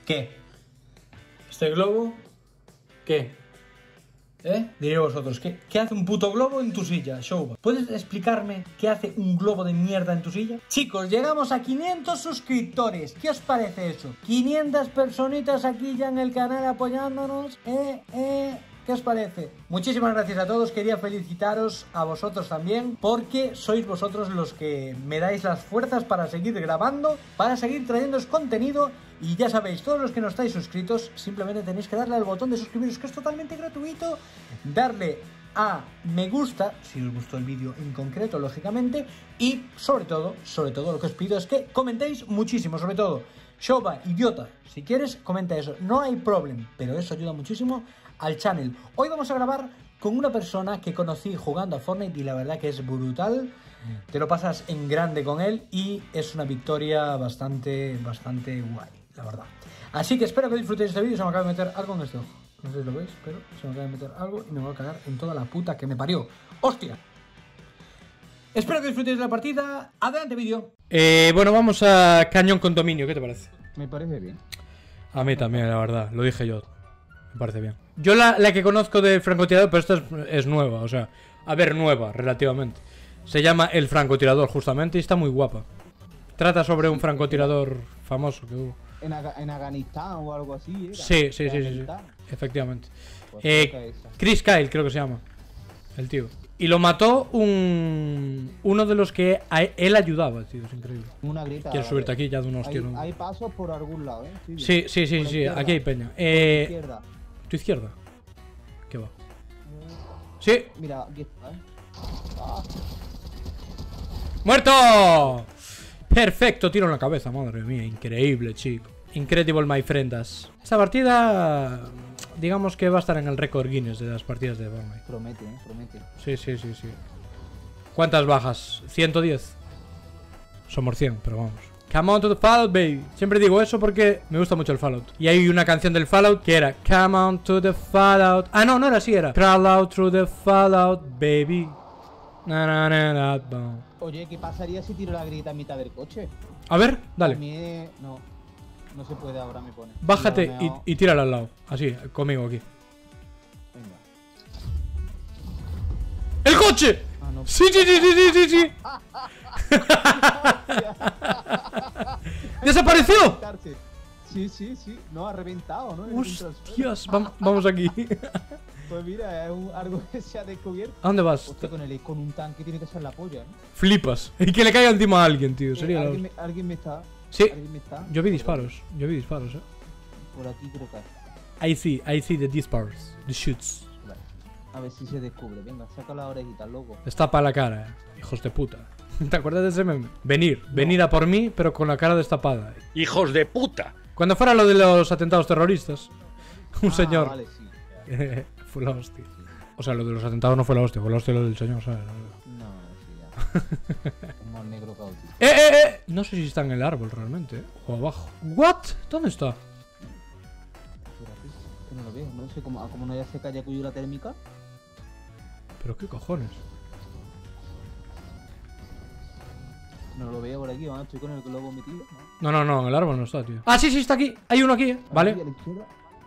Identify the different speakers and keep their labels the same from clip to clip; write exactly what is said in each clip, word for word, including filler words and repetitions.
Speaker 1: ¿Qué? ¿Este globo? ¿Qué? ¿Eh? Diréis vosotros, ¿qué, ¿qué hace un puto globo en tu silla, Showba? ¿Puedes explicarme qué hace un globo de mierda en tu silla? Chicos, llegamos a quinientos suscriptores. ¿Qué os parece eso? quinientas personitas aquí ya en el canal apoyándonos. Eh, eh... ¿Qué os parece? Muchísimas gracias a todos, quería felicitaros a vosotros también, porque sois vosotros los que me dais las fuerzas para seguir grabando, para seguir trayéndoos contenido. Y ya sabéis, todos los que no estáis suscritos, simplemente tenéis que darle al botón de suscribiros, que es totalmente gratuito, darle a me gusta, si os gustó el vídeo en concreto, lógicamente, y sobre todo, sobre todo lo que os pido es que comentéis muchísimo, sobre todo, Showba, idiota, si quieres, comenta eso, no hay problema, pero eso ayuda muchísimo al channel. Hoy vamos a grabar con una persona que conocí jugando a Fortnite y la verdad que es brutal. Te lo pasas en grande con él y es una victoria bastante, bastante guay, la verdad. Así que espero que disfrutéis de este vídeo. Se me acaba de meter algo en este ojo. No sé si lo veis, pero se me acaba de meter algo y me voy a cagar en toda la puta que me parió. ¡Hostia! Espero que disfrutéis de la partida. Adelante, vídeo. Eh, bueno, vamos a Cañón Condominio. ¿Qué te parece?
Speaker 2: Me parece bien.
Speaker 1: A mí también, la verdad. Lo dije yo. Me parece bien. Yo la, la que conozco del francotirador, pero esta es, es nueva, o sea, a ver, nueva, relativamente. Se llama El Francotirador, justamente, y está muy guapa. Trata sobre un francotirador famoso que hubo.
Speaker 2: En, Aga en Afganistán o algo así, ¿era?
Speaker 1: Sí, sí, sí, sí, sí, efectivamente. Pues eh, Chris Kyle, creo que se llama, el tío. Y lo mató un... uno de los que a él ayudaba, tío, es increíble.
Speaker 2: Una grita.
Speaker 1: Quiero subirte aquí ya de unos
Speaker 2: tíos.
Speaker 1: Hay,
Speaker 2: hay pasos por algún lado, ¿eh?
Speaker 1: Sí, sí, sí, sí, sí, aquí hay peña. Eh, tu izquierda. ¿Tu izquierda? ¿Qué va? Sí.
Speaker 2: Mira, aquí está, ¿eh? Ah.
Speaker 1: ¡Muerto! Perfecto, tiro en la cabeza, madre mía, increíble, chico. Incredible, my friendas. Esta partida, digamos que va a estar en el récord Guinness de las partidas de Fortnite.
Speaker 2: Promete, ¿eh? Promete.
Speaker 1: Sí, sí, sí, sí. ¿Cuántas bajas? ¿ciento diez? Somos cien, pero vamos. Come on to the Fallout, baby. Siempre digo eso porque me gusta mucho el Fallout. Y hay una canción del Fallout que era Come on to the Fallout. Ah, no, no era así, era Crawl out through the Fallout, baby. Na, na, na, na, na.
Speaker 2: Oye, ¿qué pasaría si tiro la grita a mitad del coche?
Speaker 1: A ver, dale.
Speaker 2: A mí no, no se puede ahora, me pone.
Speaker 1: Bájate
Speaker 2: no,
Speaker 1: y, y tírala al lado. Así, conmigo aquí.
Speaker 2: Venga.
Speaker 1: ¡El coche!
Speaker 2: Ah, no.
Speaker 1: Sí, sí, sí, sí, sí, sí, sí. ¿Desapareció?
Speaker 2: Sí, sí, sí. No, ha reventado, ¿no?
Speaker 1: Hostias, vamos, vamos aquí.
Speaker 2: Pues mira, es un, algo que se ha descubierto.
Speaker 1: ¿A dónde vas?
Speaker 2: Hostia, con, el, con un tanque tiene que ser la polla, ¿no?
Speaker 1: Flipas. Y que le caiga encima a alguien, tío. Sería
Speaker 2: eh,
Speaker 1: la...
Speaker 2: ¿alguien, me, ¿Alguien me está?
Speaker 1: Sí.
Speaker 2: ¿Alguien me está?
Speaker 1: Yo vi disparos. Yo vi disparos, eh.
Speaker 2: Por aquí creo que hay.
Speaker 1: I see, I see the disparos. The shoots.
Speaker 2: Vale. A ver si se descubre. Venga, saca la orejita, loco.
Speaker 1: Destapa la cara, eh. Hijos de puta. ¿Te acuerdas de ese meme? Venir, no. venir a por mí, pero con la cara destapada.
Speaker 3: ¡Hijos de puta!
Speaker 1: Cuando fuera lo de los atentados terroristas, un
Speaker 2: ah,
Speaker 1: señor.
Speaker 2: Vale, sí.
Speaker 1: Fue la hostia. O sea, lo de los atentados no fue la hostia, fue la hostia lo del señor, ¿sabes?
Speaker 2: No, sí, ya. Humor negro caótico.
Speaker 1: ¡Eh, eh, eh! No sé si está en el árbol realmente, ¿eh? O abajo. ¿What? ¿Dónde está?
Speaker 2: Que no lo veo, no sé cómo, como no ya se calla cuyo la térmica.
Speaker 1: ¿Pero qué cojones?
Speaker 2: No lo veo por aquí, ¿no? Estoy con el globo metido,
Speaker 1: ¿no? No, no, no, en el árbol no está, tío. Ah, sí, sí, está aquí. Hay uno aquí, ¿eh? Vale.
Speaker 2: Aquí a la izquierda.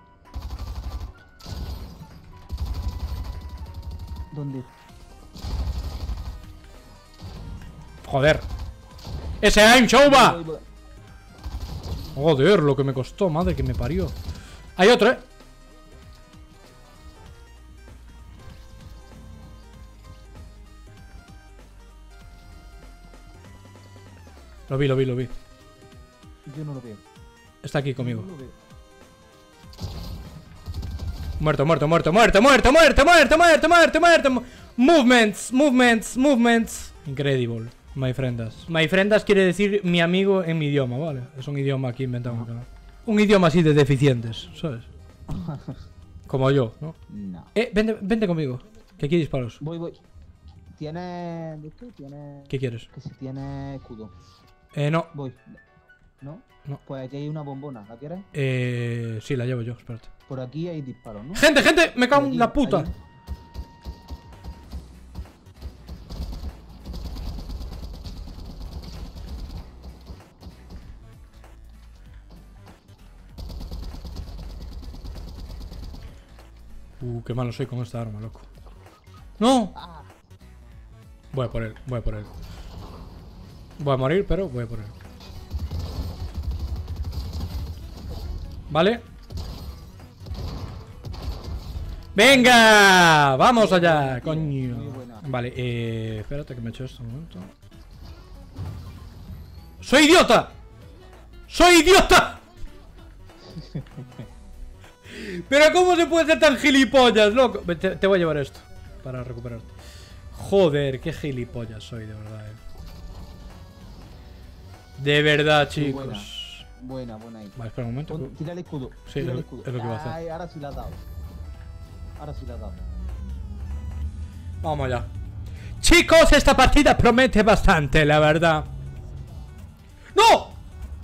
Speaker 2: ¿Dónde?
Speaker 1: Joder. ¡Ese aim, Showba! Joder, lo que me costó, madre que me parió. Hay otro, ¿eh? Lo vi, lo vi, lo vi.
Speaker 2: Yo no lo veo.
Speaker 1: Está aquí conmigo.
Speaker 2: No lo veo.
Speaker 1: Muerto, muerto, muerto, muerto, muerto, muerto, muerto, muerto, muerto, muerto. Movements, movements, movements. Incredible, my friendas. My friendas quiere decir mi amigo en mi idioma, ¿vale? Es un idioma aquí inventado en el canal. Un idioma así de deficientes, ¿sabes? Como yo, ¿no?
Speaker 2: No.
Speaker 1: Eh, vente, vente conmigo, que aquí hay disparos.
Speaker 2: Voy, voy. ¿Tiene... ¿Esto? ¿Tiene...?
Speaker 1: ¿Qué quieres?
Speaker 2: Que si tiene escudo.
Speaker 1: Eh, no.
Speaker 2: Voy. ¿No?
Speaker 1: No.
Speaker 2: Pues aquí hay una bombona, ¿la quieres?
Speaker 1: Eh, sí, la llevo yo, espérate.
Speaker 2: Por aquí hay disparos, ¿no?
Speaker 1: ¡Gente, gente! ¡Me cago en la puta!
Speaker 2: Hay...
Speaker 1: Uh, qué malo soy con esta arma, loco. ¡No! Voy a por él, voy a por él. Voy a morir, pero voy a por él. Vale. ¡Venga! ¡Vamos allá, coño! Vale, eh... espérate que me he hecho esto un momento. ¡Soy idiota! ¡Soy idiota! Pero ¿cómo se puede ser tan gilipollas, loco? Te, te voy a llevar esto para recuperarte. Joder, qué gilipollas soy, de verdad, eh. De verdad, chicos.
Speaker 2: Buena, buena, buena ahí.
Speaker 1: Vale, espera un momento.
Speaker 2: Pon, tira el escudo.
Speaker 1: Sí,
Speaker 2: tira
Speaker 1: es,
Speaker 2: el escudo.
Speaker 1: es lo que va a hacer.
Speaker 2: Ay, ahora sí la has dado. Ahora sí la has dado.
Speaker 1: Vamos allá. Chicos, esta partida promete bastante, la verdad. ¡No!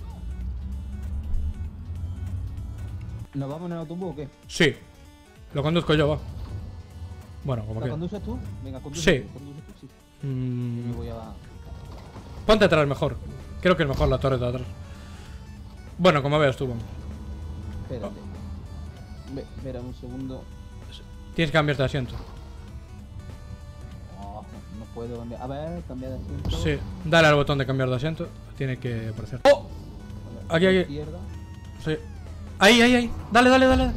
Speaker 2: ¿Nos vamos en el autobús o qué?
Speaker 1: Sí. Lo conduzco yo, va. Bueno, como
Speaker 2: ¿La
Speaker 1: que.
Speaker 2: conduces tú? Venga, conduce
Speaker 1: Sí.
Speaker 2: tú, conduce tú, sí.
Speaker 1: Mm,
Speaker 2: Yo me voy a...
Speaker 1: Ponte atrás mejor. Creo que es mejor la torre de atrás. Bueno, como veas tú, vamos.
Speaker 2: Espérate. Ve, espera un segundo.
Speaker 1: Tienes que cambiarte de asiento.
Speaker 2: Oh, no puedo cambiar. A ver, cambiar de asiento.
Speaker 1: Sí, dale al botón de cambiar de asiento. Tiene que aparecer. ¡Oh! Aquí, aquí.
Speaker 2: Izquierda.
Speaker 1: Sí. Ahí, ahí, ahí. Dale, dale, dale.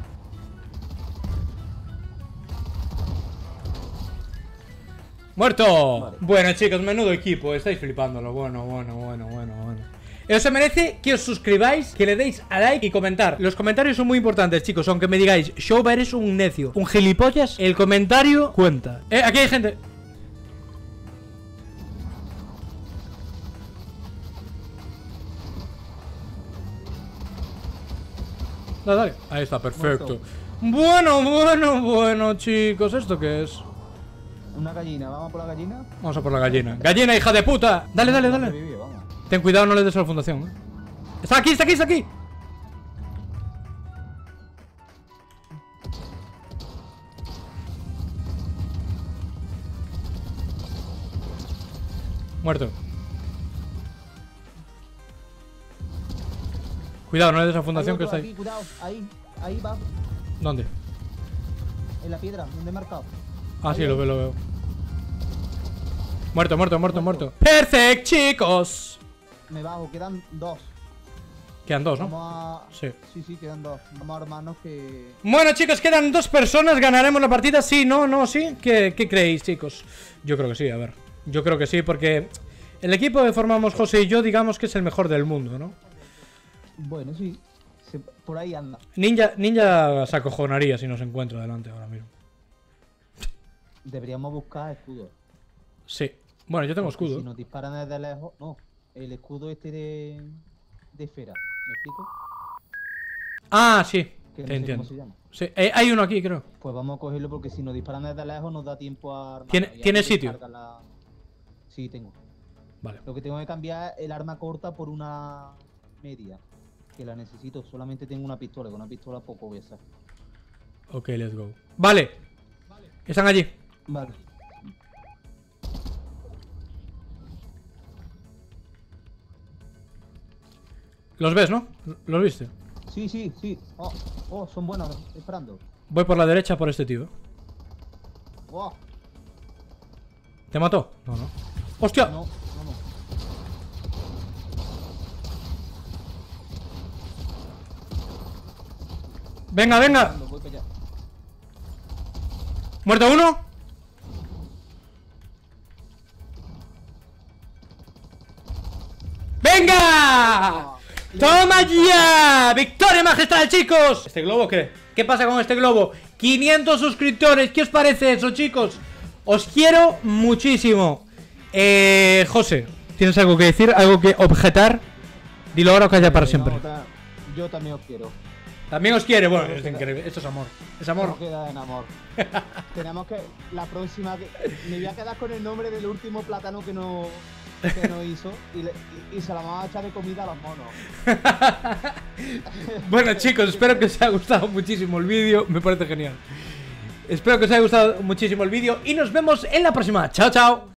Speaker 1: ¡Muerto!
Speaker 2: Vale.
Speaker 1: Bueno, chicos, menudo equipo. Estáis flipándolo. Bueno, bueno, bueno, bueno, bueno. Eso merece que os suscribáis, que le deis a like y comentar. Los comentarios son muy importantes, chicos. Aunque me digáis, Showbar es un necio, un gilipollas, el comentario cuenta. Eh, aquí hay gente. Dale, dale. Ahí está, perfecto. Bueno, bueno, bueno, chicos. ¿Esto qué es?
Speaker 2: Una gallina, ¿vamos por la gallina?
Speaker 1: Vamos a por la gallina. ¡Gallina, hija de puta! Dale, dale, dale.
Speaker 2: Vive, vamos.
Speaker 1: Ten cuidado, no le des a la fundación, ¿eh? ¡Está aquí, está aquí, está aquí! Muerto. Cuidado, no le des a la fundación que está
Speaker 2: Aquí,
Speaker 1: ahí.
Speaker 2: cuidado, ahí, ahí va,
Speaker 1: ¿Dónde?
Speaker 2: en la piedra, donde he marcado.
Speaker 1: Ah, sí, lo veo, lo veo. Muerto, muerto, muerto, muerto. ¡Perfecto, chicos!
Speaker 2: Me bajo, quedan dos.
Speaker 1: Quedan dos, ¿no?
Speaker 2: Vamos a...
Speaker 1: Sí.
Speaker 2: Sí, sí, quedan dos. Vamos a armarnos que...
Speaker 1: Bueno, chicos, quedan dos personas. ¿Ganaremos la partida? Sí, no, no, sí. ¿Qué, qué creéis, chicos? Yo creo que sí, a ver. Yo creo que sí, porque el equipo que formamos José y yo, digamos que es el mejor del mundo, ¿no?
Speaker 2: Bueno, sí. Se... Por ahí anda.
Speaker 1: Ninja, Ninja se acojonaría si nos encuentra delante ahora mismo.
Speaker 2: Deberíamos buscar escudos.
Speaker 1: Sí. Bueno, yo tengo
Speaker 2: Porque
Speaker 1: escudo.
Speaker 2: Si nos disparan desde lejos... No, el escudo este de... De esfera. ¿Me explico?
Speaker 1: Ah, sí.
Speaker 2: Que no
Speaker 1: Te
Speaker 2: sé
Speaker 1: entiendo.
Speaker 2: cómo se llama.
Speaker 1: Sí. Eh, hay uno aquí, creo.
Speaker 2: Pues vamos a cogerlo porque si nos disparan desde lejos nos da tiempo a armar.
Speaker 1: ¿Tiene- ¿tiene sitio?
Speaker 2: La... Sí, tengo.
Speaker 1: Vale.
Speaker 2: Lo que tengo que cambiar es el arma corta por una media. Que la necesito. Solamente tengo una pistola. Con una pistola poco voy a hacer.
Speaker 1: Ok, let's go. Vale. Están allí.
Speaker 2: Vale.
Speaker 1: ¿Los ves, no? ¿Los viste?
Speaker 2: Sí, sí, sí. Oh, oh, son buenos. Esperando.
Speaker 1: Voy por la derecha por este tío.
Speaker 2: Oh,
Speaker 1: ¿Te mató? No, no. ¡Hostia!
Speaker 2: no, no, no.
Speaker 1: Venga, venga.
Speaker 2: Voy para allá.
Speaker 1: ¿Muerto uno? ¡Venga! ¡Toma ya! ¡Victoria magistral, chicos! ¿Este globo qué? ¿Qué pasa con este globo? quinientos suscriptores. ¿Qué os parece eso, chicos? Os quiero muchísimo. Eh... José, ¿tienes algo que decir? ¿Algo que objetar? Dilo ahora o calla para siempre.
Speaker 2: No, ta- yo también os quiero.
Speaker 1: También os quiere. Bueno, es increíble. Esto es amor. Es amor.
Speaker 2: No queda en amor. Tenemos que. La próxima. que- Me voy a quedar con el nombre del último plátano que no. Que no hizo. Y, le- y- y se la vamos a echar de comida a los monos.
Speaker 1: Bueno, chicos, espero que os haya gustado muchísimo el vídeo. Me parece genial. Espero que os haya gustado muchísimo el vídeo y nos vemos en la próxima. Chao, chao.